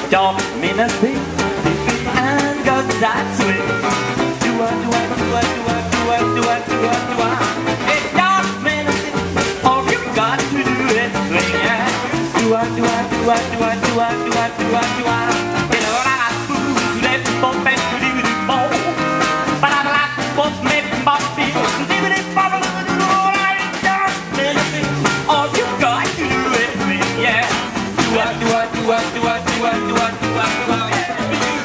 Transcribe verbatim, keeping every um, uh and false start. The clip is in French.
don't mean a thing if your hand goes that swing. Do I, do I, do I, do I, do I, do I, do I, do I. It don't mean a thing, all you got to do is swing, yeah. Do I, do I, do I, do I, do I, do I, do I, do I. You know what I fool to let people make you do the ball. But I like to both make my people to do the ball. All you got to do is swing, yeah. Do I, do I, do I, do I, do I, do I, do I, do I, do I.